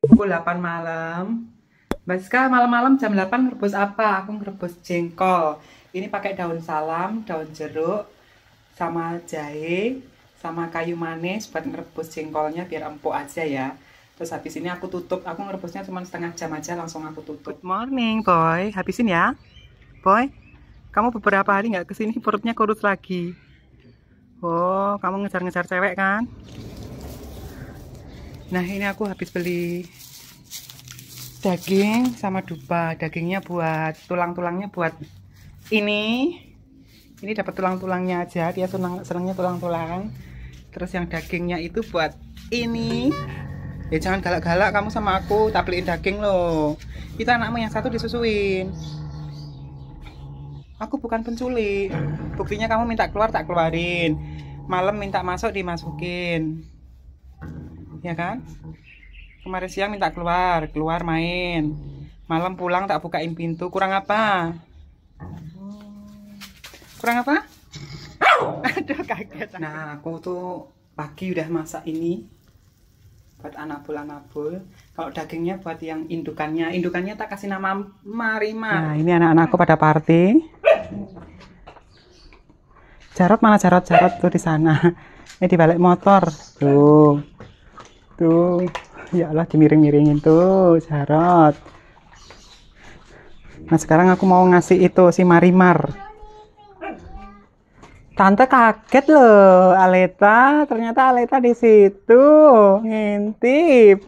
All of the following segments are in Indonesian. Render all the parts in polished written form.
Pukul 8 malam. Mbak Siska, malam-malam jam 8 ngerebus apa? Aku ngerebus jengkol. Ini pakai daun salam, daun jeruk, sama jahe, sama kayu manis buat ngerebus jengkolnya biar empuk aja ya. Terus habis ini aku tutup. Aku ngerebusnya cuma setengah jam aja langsung aku tutup. Good morning, Boy. Habisin ya. Boy, kamu beberapa hari nggak kesini perutnya kurus lagi. Oh, kamu ngejar-ngejar cewek kan? Nah, ini aku habis beli daging sama dupa. Dagingnya buat tulang-tulangnya buat ini. Ini dapat tulang-tulangnya aja. Dia senangnya tulang-tulang. Terus yang dagingnya itu buat ini. Ya jangan galak-galak kamu sama aku. Tak beliin daging loh. Itu anakmu yang satu disusuin. Aku bukan penculik. Buktinya kamu minta keluar tak keluarin. Malam minta masuk dimasukin. Ya kan? Kemarin siang minta keluar main. Malam pulang tak bukain pintu. Kurang apa? Kurang apa? Aduh kaget. Nah, aku tuh pagi udah masak ini buat anabul. Kalau dagingnya buat yang indukannya. Indukannya tak kasih nama Marimar. Nah, ini anak-anakku pada party. Jarot mana Jarot tuh di sana. Ini di balik motor. Tuh. Ya Allah, dimiring-miringin tuh Jarot. Nah, sekarang aku mau ngasih itu si Marimar. Tante kaget loh, Aleta. Ternyata Aleta di situ. Ngintip.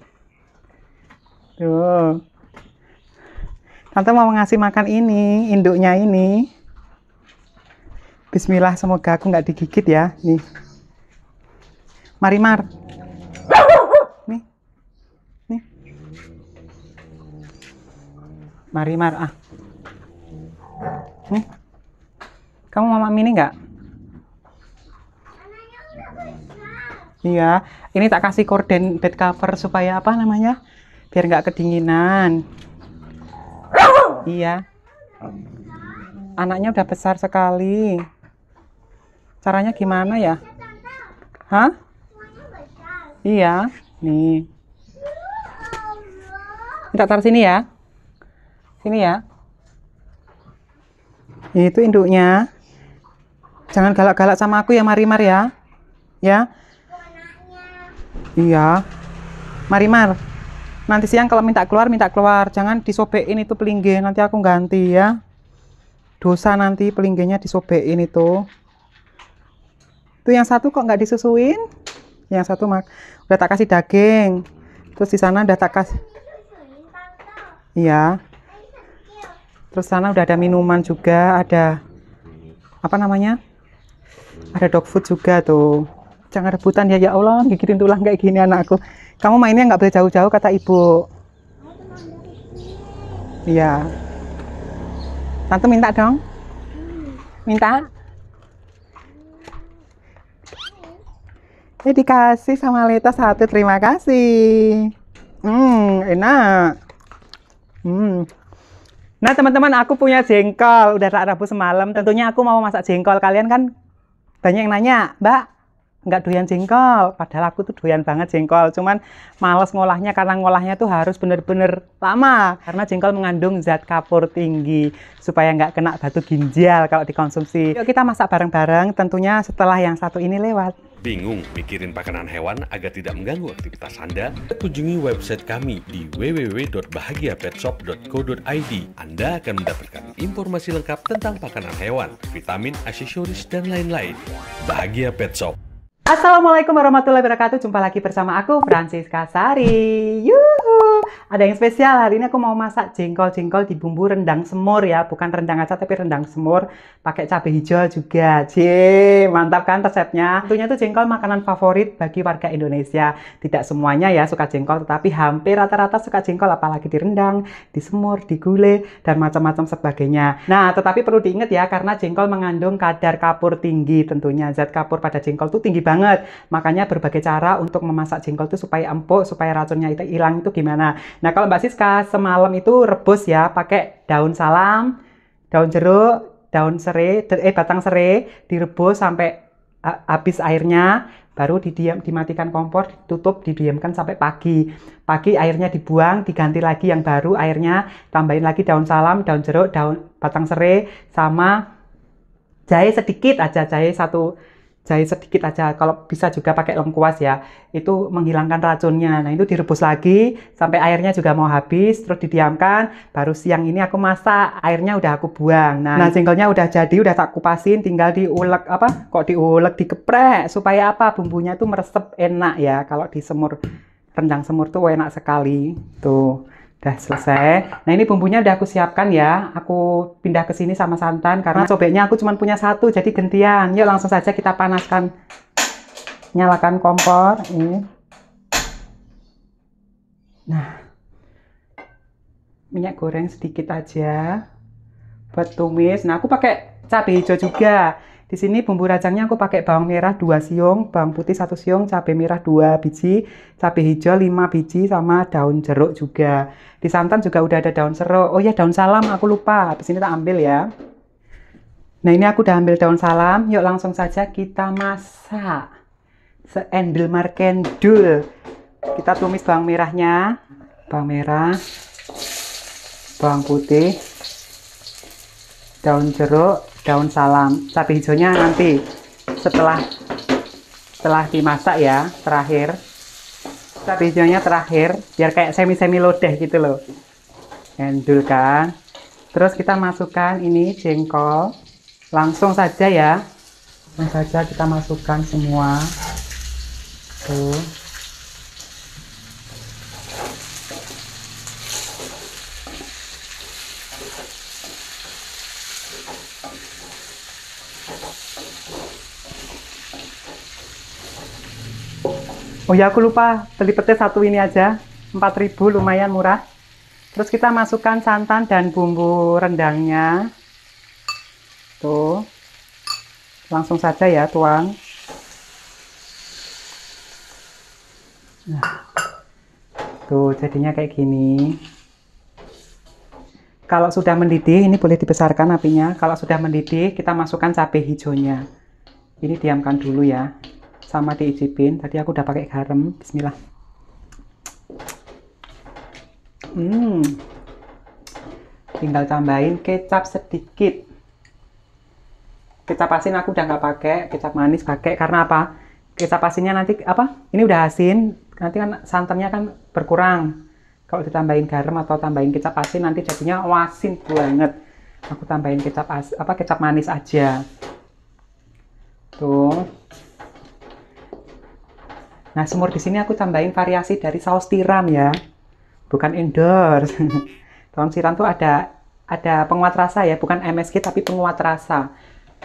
Tuh. Tante mau ngasih makan ini, induknya ini. Bismillah, semoga aku nggak digigit ya. Nih. Marimar. Nih. Nih. Marimar, ah. Nih. Kamu mau mami ini nggak? Iya, ini tak kasih korden bed cover supaya apa namanya? Biar nggak kedinginan. Iya. Anaknya udah besar sekali. Caranya gimana ya? Hah? Iya, nih. Kita taruh sini ya. Sini ya. Itu induknya. Jangan galak-galak sama aku ya, Marimar ya. Ya. Iya. Marimar. Nanti siang kalau minta keluar. Jangan disobekin itu pelinggih, nanti aku ganti ya. Dosa nanti pelinggihnya disobekin itu. Itu yang satu kok nggak disusuin? Yang satu udah tak kasih daging. Terus di sana udah tak kasih. Iya. Terus sana udah ada minuman juga, ada apa namanya? Ada dog food juga tuh. Jangan rebutan ya, ya Allah, gigitin tulang kayak gini anakku. Kamu mainnya nggak boleh jauh-jauh kata ibu. Iya. Tante minta dong. Minta. Ya dikasih sama Leta satu, terima kasih. Enak. Nah teman-teman, aku punya jengkol. Udah tak rebus semalam. Tentunya aku mau masak jengkol. Kalian kan banyak yang nanya, Mbak, nggak doyan jengkol, padahal aku tuh doyan banget jengkol, cuman males ngolahnya karena ngolahnya tuh harus bener-bener lama karena jengkol mengandung zat kapur tinggi supaya nggak kena batu ginjal kalau dikonsumsi. Yuk kita masak bareng-bareng, tentunya setelah yang satu ini lewat. Bingung mikirin makanan hewan agar tidak mengganggu aktivitas Anda? Kunjungi website kami di www.bahagiapetshop.co.id. Anda akan mendapatkan informasi lengkap tentang makanan hewan, vitamin, aksesoris, dan lain-lain. Bahagia Pet Shop. Assalamualaikum warahmatullahi wabarakatuh. Jumpa lagi bersama aku, Francisca Sari. Yuhu. Ada yang spesial, hari ini aku mau masak jengkol-jengkol di bumbu rendang semur ya. Bukan rendang aja, tapi rendang semur. Pakai cabai hijau juga. Cie, mantap kan resepnya? Tentunya itu jengkol makanan favorit bagi warga Indonesia. Tidak semuanya ya suka jengkol, tetapi hampir rata-rata suka jengkol. Apalagi di rendang, di semur, di gulai, dan macam-macam sebagainya. Nah, tetapi perlu diingat ya, karena jengkol mengandung kadar kapur tinggi tentunya. Zat kapur pada jengkol itu tinggi banget. Makanya berbagai cara untuk memasak jengkol itu supaya empuk, supaya racunnya itu hilang itu gimana. Nah kalau Mbak Siska semalam itu rebus ya pakai daun salam, daun jeruk, daun serai, batang serai direbus sampai habis airnya. baru dimatikan kompor, ditutup, didiamkan sampai pagi. Pagi airnya dibuang, diganti lagi yang baru airnya, tambahin lagi daun salam, daun jeruk, daun batang serai, sama jahe sedikit aja, jahe sedikit aja. Kalau bisa juga pakai lengkuas ya, itu menghilangkan racunnya. Nah itu direbus lagi sampai airnya juga mau habis, terus didiamkan. Baru siang ini aku masak, airnya udah aku buang. Nah jengkolnya udah jadi, udah tak kupasin, tinggal diulek dikeprek supaya apa, bumbunya tuh meresep enak ya. Kalau di semur, rendang semur tuh enak sekali. Tuh. Udah selesai. Nah ini bumbunya udah aku siapkan ya. Aku pindah ke sini sama santan karena cobeknya aku cuma punya satu, jadi gantian. Yuk langsung saja kita panaskan. Nyalakan kompor. Ini. Nah, minyak goreng sedikit aja buat tumis. Nah aku pakai cabai hijau juga. Di sini bumbu rajangnya aku pakai bawang merah 2 siung, bawang putih 1 siung, cabai merah 2 biji, cabai hijau 5 biji, sama daun jeruk juga. Di santan juga udah ada daun seruk. Oh ya, daun salam aku lupa. Habis ini tak ambil ya. Nah ini aku udah ambil daun salam. Yuk langsung saja kita masak. Seendil markendul. Kita tumis bawang merahnya. Bawang merah, bawang putih, daun jeruk, daun salam. Cabai hijaunya nanti setelah dimasak ya, terakhir. Cabai hijaunya terakhir biar kayak semi lodeh gitu loh. Endul kan. Terus kita masukkan ini jengkol. Langsung saja ya. Langsung saja kita masukkan semua. Tuh. Oh ya aku lupa, beli petis satu ini aja, 4.000, lumayan murah. Terus kita masukkan santan dan bumbu rendangnya. Tuh. Langsung saja ya tuang. Nah. Tuh jadinya kayak gini. Kalau sudah mendidih, ini boleh dibesarkan apinya. Kalau sudah mendidih, kita masukkan cabai hijaunya. Ini diamkan dulu ya. Sama diicipin, tadi aku udah pakai garam. Bismillah. Tinggal tambahin kecap sedikit. Kecap asin aku udah nggak pakai, kecap manis pakai. Karena apa? Kecap asinnya nanti apa? Ini udah asin, nanti kan santannya kan berkurang. Kalau ditambahin garam atau tambahin kecap asin nanti jadinya asin banget. Aku tambahin kecap manis aja. Tuh. Nah, semur di sini aku tambahin variasi dari saus tiram ya. Bukan endorse. Saus tiram tuh ada penguat rasa ya, bukan MSG tapi penguat rasa.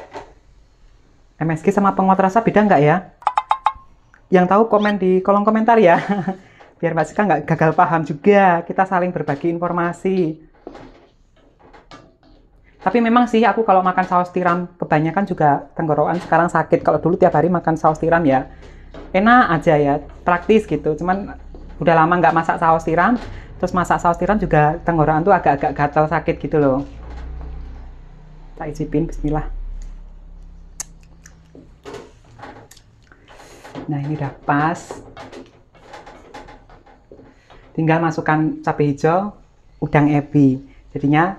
MSG sama penguat rasa beda nggak ya? Yang tahu komen di kolom komentar ya. Biar Mbak Sika nggak gagal paham juga. Kita saling berbagi informasi. Tapi memang sih aku kalau makan saus tiram kebanyakan juga tenggorokan sekarang sakit. Kalau dulu tiap hari makan saus tiram ya enak aja ya, praktis gitu. Cuman udah lama nggak masak saus tiram, terus masak saus tiram juga tenggorokan tuh agak-agak gatal sakit gitu loh. Tak icipin, bismillah. Nah ini udah pas. Tinggal masukkan cabai hijau, udang ebi. Jadinya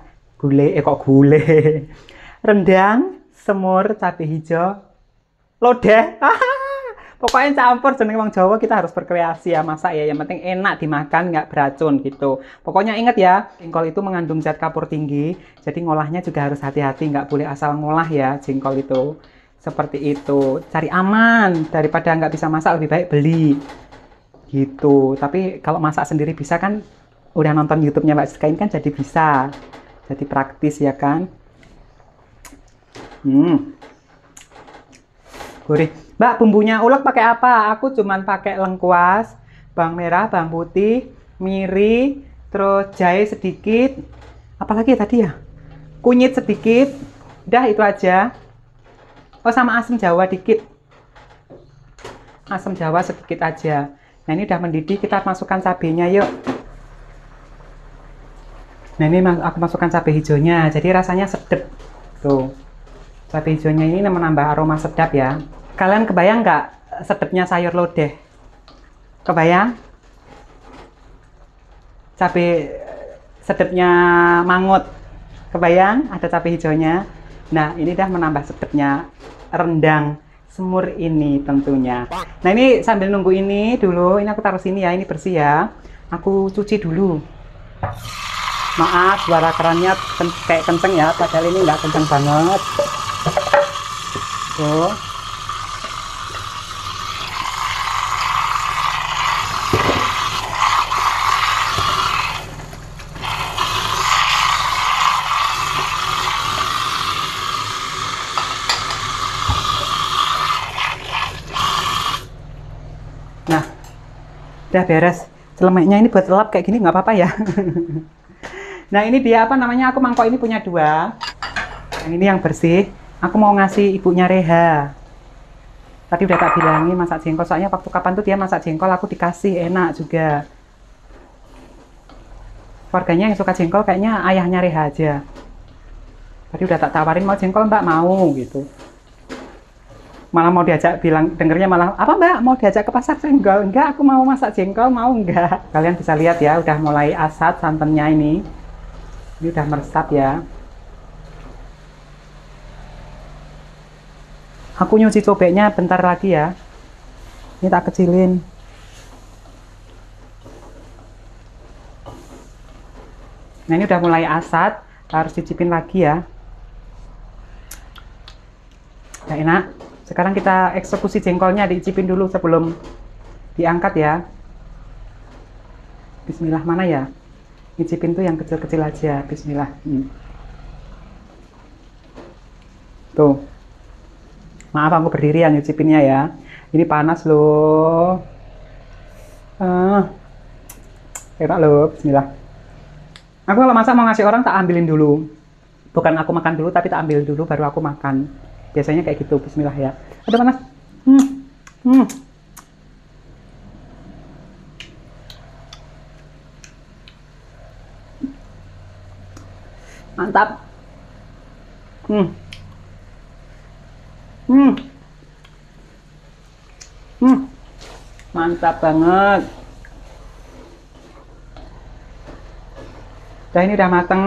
rendang semur cabai hijau lodeh. Pokoknya campur, jeneng wong Jawa kita harus berkreasi ya masak ya. Yang penting enak dimakan, nggak beracun gitu. Pokoknya ingat ya, jengkol itu mengandung zat kapur tinggi. Jadi ngolahnya juga harus hati-hati, nggak boleh asal ngolah ya jengkol itu. Seperti itu. Cari aman, daripada nggak bisa masak lebih baik beli. Gitu. Tapi kalau masak sendiri bisa kan, udah nonton YouTube-nya Mbak Siska ini kan jadi bisa. Jadi praktis ya kan. Gurih. Mbak, bumbunya ulek pakai apa? Aku cuman pakai lengkuas, bawang merah, bawang putih, miri, terus jahe sedikit. Apalagi tadi ya? Kunyit sedikit. Udah itu aja. Oh, sama asam jawa dikit. Asam jawa sedikit aja. Nah, ini udah mendidih, kita masukkan cabenya yuk. Nah, ini aku masukkan cabai hijaunya. Jadi rasanya sedap. Tuh. Cabai hijaunya ini menambah aroma sedap ya. Kalian kebayang nggak sedapnya sayur lodeh. Kebayang? Cabai sedapnya mangut. Kebayang? Ada cabai hijaunya. Nah, ini dah menambah sedapnya rendang semur ini tentunya. Nah, ini sambil nunggu ini dulu, ini aku taruh sini ya, ini bersih ya. Aku cuci dulu. Maaf, suara kerannya kayak kenceng ya, padahal ini nggak kenceng banget. Tuh. Nah, udah beres. Celemeknya ini buat lap kayak gini nggak apa-apa ya. Nah, ini dia apa namanya, aku mangkok ini punya 2. Yang ini yang bersih, aku mau ngasih ibunya Reha. Tadi udah tak bilangin masak jengkol, soalnya waktu kapan tuh dia masak jengkol aku dikasih, enak juga. Keluarganya yang suka jengkol kayaknya ayahnya Reha aja. Tadi udah tak tawarin, mau jengkol Mbak, mau gitu. Malah mau diajak, bilang dengernya malah, apa Mbak, mau diajak ke pasar jengkol? Enggak, aku mau masak jengkol, mau enggak? Kalian bisa lihat ya, udah mulai asat santannya ini. Ini udah meresap ya. Aku nyuci cobeknya bentar lagi ya. Ini tak kecilin. Nah, ini udah mulai asat, harus cicipin lagi ya. Udah enak. Sekarang kita eksekusi jengkolnya, diicipin dulu sebelum diangkat ya. Bismillah, mana ya? Ngicipin tuh yang kecil-kecil aja. Bismillah. Tuh. Maaf aku berdiri yang ngicipinnya ya. Ini panas loh. Enak loh. Bismillah. Aku kalau masak mau ngasih orang tak ambilin dulu. Bukan aku makan dulu, tapi tak ambil dulu baru aku makan. Biasanya kayak gitu. Bismillah ya. Ada panas. Mantap. Mantap banget. Nah, ini udah mateng.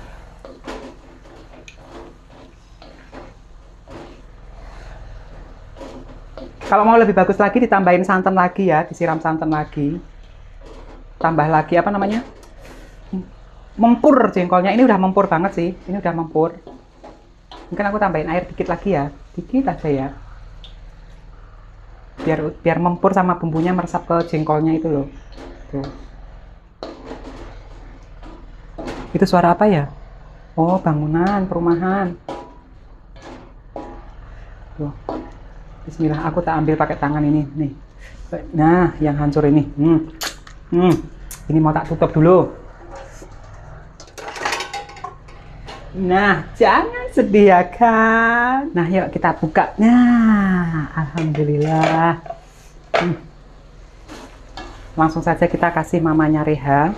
Kalau mau lebih bagus lagi ditambahin santan lagi ya, disiram santan lagi. Tambah lagi apa namanya? Mempur jengkolnya. Ini udah mempur banget sih. Ini udah mempur. Mungkin aku tambahin air dikit lagi ya. Dikit aja ya. Biar mempur sama bumbunya meresap ke jengkolnya itu loh. Tuh. Itu suara apa ya? Oh, bangunan, perumahan. Tuh. Bismillah, aku tak ambil pakai tangan ini, nih. Nah, yang hancur ini. Ini mau tak tutup dulu. Nah, jangan sedih ya kan. Nah, yuk kita buka. Nah, alhamdulillah. Langsung saja kita kasih mamanya Reha.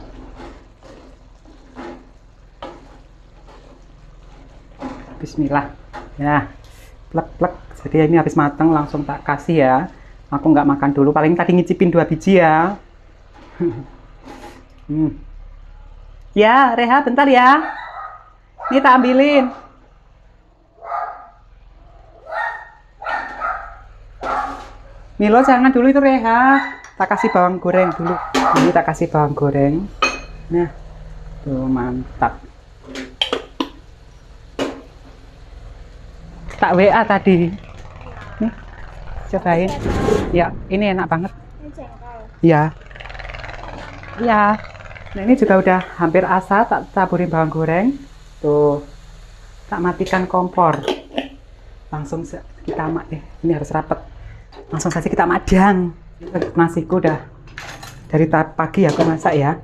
Bismillah. Ya, plek-plek. Jadi ini habis matang langsung tak kasih ya. Aku nggak makan dulu, paling tadi ngicipin 2 biji ya. Ya, Reha bentar ya. Ini tak ambilin. Milo jangan dulu itu Reha. Tak kasih bawang goreng dulu. Ini tak kasih bawang goreng. Nah, tuh mantap. Tak WA tadi. Nih, cobain. Ya, ini enak banget. Ya. Ya. Nah, ini juga udah hampir asat, tak taburin bawang goreng. Tuh. Tak matikan kompor. Langsung kita ini harus rapet. Langsung saja kita madang. Nasiku udah dari pagi aku masak ya.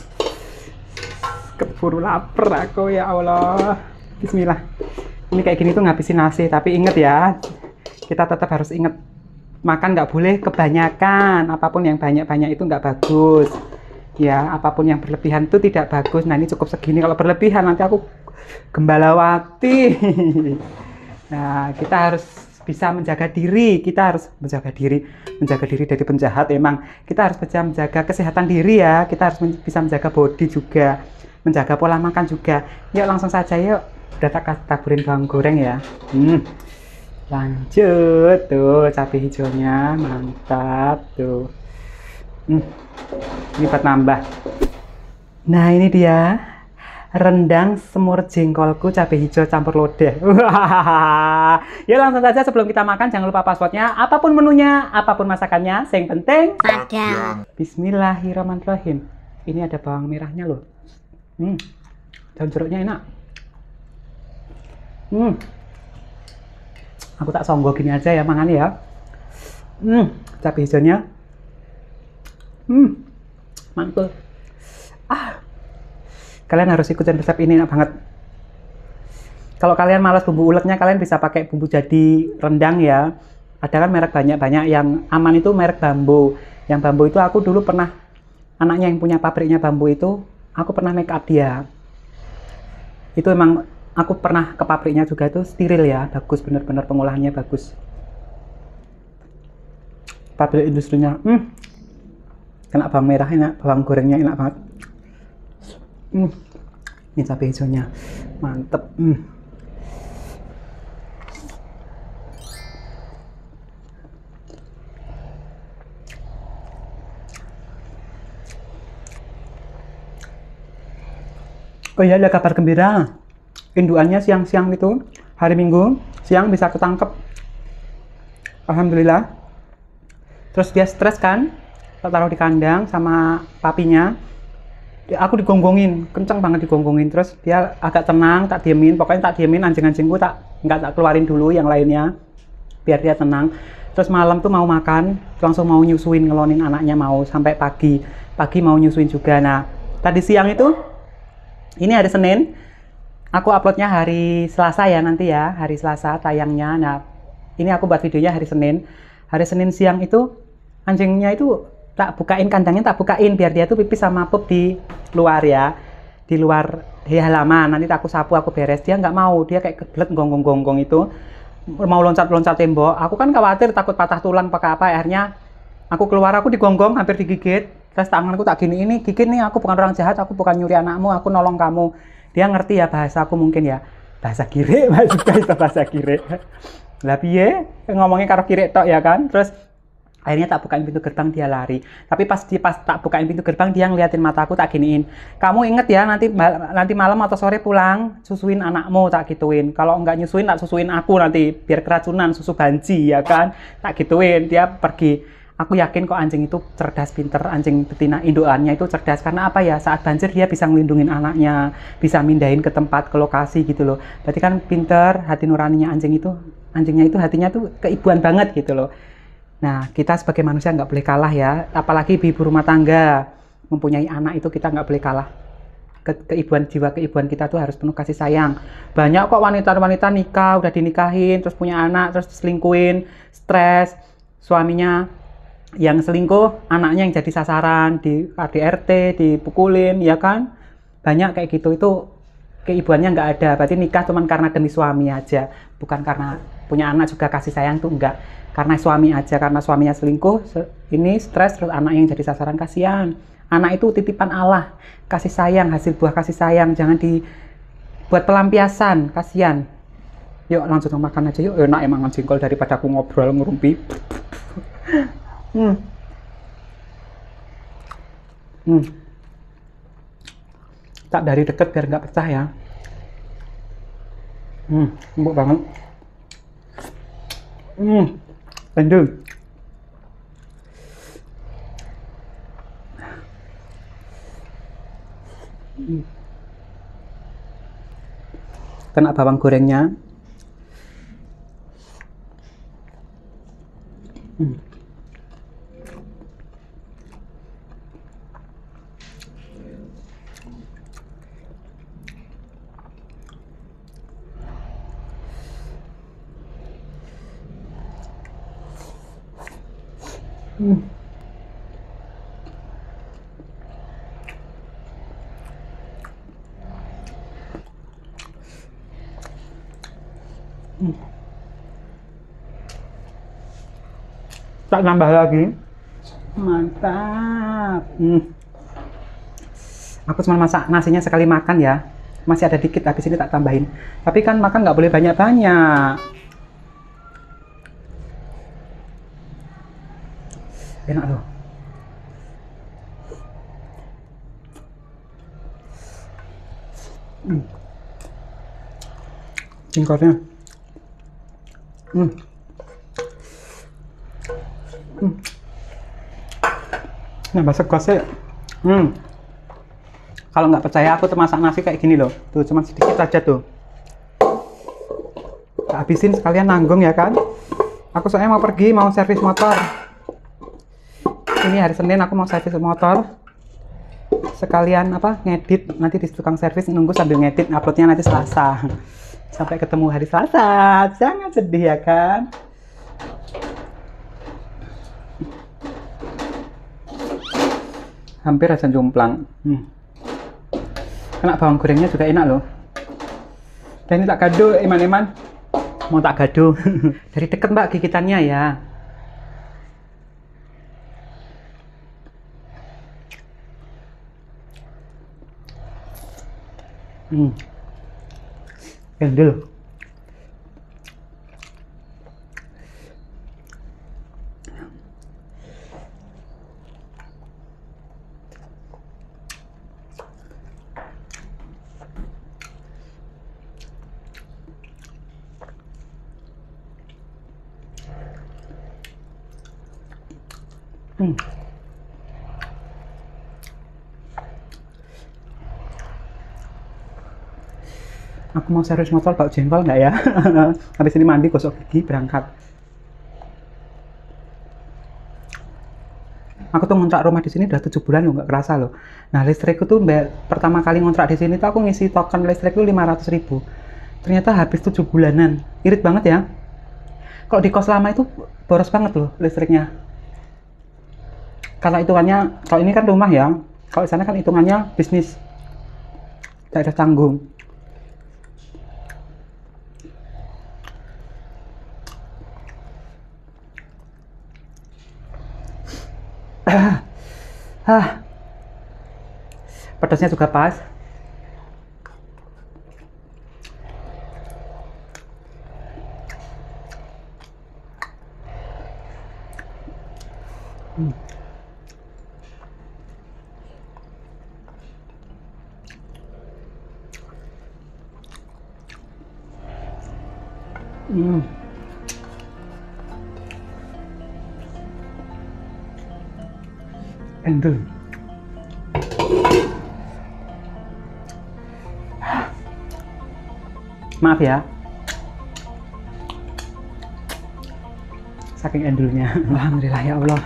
Keburu lapar aku ya Allah. Bismillah. Ini kayak gini tuh ngabisin nasi, tapi inget ya, kita tetap harus inget makan nggak boleh kebanyakan. Apapun yang banyak-banyak itu nggak bagus. Ya, apapun yang berlebihan itu tidak bagus. Nah, ini cukup segini. Kalau berlebihan nanti aku gembalawati. Nah, kita harus bisa menjaga diri. Kita harus menjaga diri dari penjahat. Emang kita harus bisa menjaga kesehatan diri ya. Kita harus bisa menjaga body juga, menjaga pola makan juga. Yuk langsung saja yuk. Udah tak taburin bawang goreng ya. Lanjut tuh cabai hijaunya, mantap tuh. Ini buat nambah. Nah ini dia rendang semur jengkolku cabai hijau campur lodeh. Ya langsung saja sebelum kita makan jangan lupa passwordnya, apapun menunya, apapun masakannya, yang penting Padang. Bismillahirrahmanirrahim. Ini ada bawang merahnya loh. Daun jeruknya enak. Aku tak songgo gini aja ya mangan ya. Cabai hijaunya. Mantul. Kalian harus ikutin resep ini, enak banget. Kalau kalian malas bumbu ulegnya, kalian bisa pakai bumbu jadi rendang ya. Ada kan merek banyak yang aman itu merek Bambo. Yang Bambo itu aku dulu pernah, anaknya yang punya pabriknya Bambo itu, aku pernah make up dia. Itu emang aku pernah ke pabriknya juga, itu steril ya, bagus, bener-bener pengolahannya bagus. Pabrik industrinya, kena bawang merah enak, bawang gorengnya enak banget. Ini cabai hijaunya mantep. Oh iya, ada kabar gembira. Induannya siang-siang itu, hari Minggu siang bisa ketangkep. Alhamdulillah. Terus dia stres kan, taruh di kandang sama papinya. Aku digonggongin, kenceng banget digonggongin. Terus dia agak tenang, tak diemin. Pokoknya tak diemin anjing-anjingku, nggak tak keluarin dulu yang lainnya, biar dia tenang. Terus malam tuh mau makan, langsung mau nyusuin, ngelonin anaknya mau sampai pagi. Pagi mau nyusuin juga. Nah, tadi siang itu, ini hari Senin. Aku uploadnya hari Selasa ya nanti ya, hari Selasa tayangnya. Nah, ini aku buat videonya hari Senin. Hari Senin siang itu anjingnya itu tak bukain kandangnya, tak bukain biar dia tuh pipis sama pup di luar ya, di luar di halaman. Nanti aku sapu, aku beres. Dia nggak mau, dia kayak kebelet gonggong-gonggong itu, mau loncat-loncat tembok. Aku kan khawatir takut patah tulang pakai apa. Akhirnya aku keluar, aku digonggong, hampir digigit. Terus tanganku tak gini, ini gigit nih, aku bukan orang jahat, aku bukan nyuri anakmu, aku nolong kamu. Dia ngerti ya bahasa aku mungkin ya, bahasa kire, bahasa kire. Lah piye ngomongnya karo kire tok ya kan. Terus akhirnya tak bukain pintu gerbang, dia lari. Tapi pas tak bukain pintu gerbang, dia ngeliatin mataku, tak giniin. Kamu inget ya, nanti malam atau sore pulang, susuin anakmu, tak gituin. Kalau enggak nyusuin, tak susuin aku nanti, biar keracunan, susu banci, ya kan. Tak gituin, dia pergi. Aku yakin kok anjing itu cerdas, pinter. Anjing betina indukannya itu cerdas. Karena apa ya, saat banjir dia bisa ngelindungin anaknya, bisa mindahin ke tempat, ke lokasi gitu loh. Berarti kan pinter, hati nuraninya anjingnya itu hatinya tuh keibuan banget gitu loh. Nah, kita sebagai manusia nggak boleh kalah ya, apalagi ibu rumah tangga, mempunyai anak itu kita nggak boleh kalah. Jiwa keibuan kita tuh harus penuh kasih sayang. Banyak kok wanita-wanita nikah, udah dinikahin, terus punya anak, terus diselingkuhin, stres, suaminya yang selingkuh, anaknya yang jadi sasaran, di KDRT, dipukulin, ya kan? Banyak kayak gitu, itu keibuannya nggak ada. Berarti nikah cuma karena demi suami aja, bukan karena punya anak juga kasih sayang tuh enggak. Karena suami aja, karena suaminya selingkuh, ini stres, terus anak yang jadi sasaran, kasihan. Anak itu titipan Allah, kasih sayang, hasil buah kasih sayang, jangan dibuat pelampiasan, kasihan. Yuk langsung makan aja yuk, enak emang jengkol daripada aku ngobrol ngerumpi. Tak dari deket biar nggak pecah ya. Empuk banget. Lanjut. Kena bawang gorengnya. Tak nambah lagi. Mantap. Aku cuma masak nasinya sekali makan ya. Masih ada dikit, habis ini tak tambahin. Tapi kan makan nggak boleh banyak-banyak. Enak loh. Jengkolnya. Nambah sekosnya. Kalau nggak percaya aku tuh masak nasi kayak gini loh. Tuh cuma sedikit aja tuh. Habisin sekalian nanggung ya kan. Aku soalnya mau pergi, mau servis motor. Ini hari Senin aku mau servis motor. Sekalian apa ngedit, nanti di tukang servis nunggu sambil ngedit, uploadnya nanti Selasa. Sampai ketemu hari Selasa. Jangan sedih ya kan. Hampir aja jomplang. Kena bawang gorengnya juga enak loh. Dan ini tak gaduh, Iman-Iman. Mau tak gaduh. Dari deket mbak gigitannya ya. Endel. Aku mau servis motor bawa jengkol nggak ya? Habis ini mandi, gosok gigi, berangkat. Aku tuh ngontrak rumah di sini udah 7 bulan loh, nggak kerasa loh. Nah listrikku tuh pertama kali ngontrak di sini tuh aku ngisi token listrik tuh 500.000. Ternyata habis 7 bulanan. Irit banget ya. Kalau di kos lama itu boros banget loh listriknya. Karena hitungannya, kalau ini kan rumah ya. Kalau di sana kan hitungannya bisnis. Tidak ada tanggung. Pedasnya juga pas. Endul. Maaf ya. Saking endulnya. Alhamdulillah ya Allah.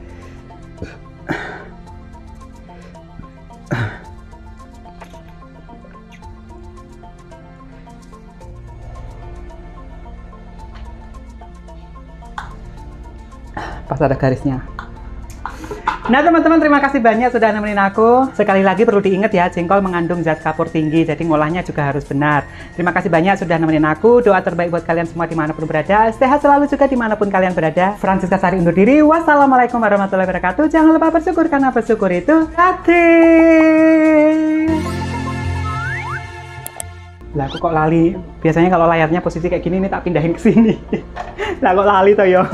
Pas ada garisnya. Nah teman-teman, terima kasih banyak sudah nemenin aku. Sekali lagi perlu diingat ya, jengkol mengandung zat kapur tinggi, jadi ngolahnya juga harus benar. Terima kasih banyak sudah nemenin aku. Doa terbaik buat kalian semua dimanapun berada. Sehat selalu juga dimanapun kalian berada. Francisca Sari undur diri. Wassalamualaikum warahmatullahi wabarakatuh. Jangan lupa bersyukur karena bersyukur itu gratis. Lah aku kok lali. Biasanya kalau layarnya posisi kayak gini, ini tak pindahin ke sini. Lah kok lali toh yo.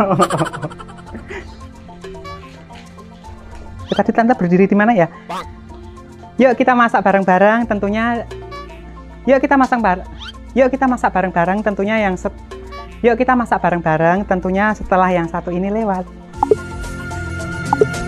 Tadi tante berdiri di mana ya? Yuk kita masak bareng-bareng tentunya. Yuk kita masak bareng-bareng tentunya Yuk kita masak bareng-bareng tentunya setelah yang satu ini lewat.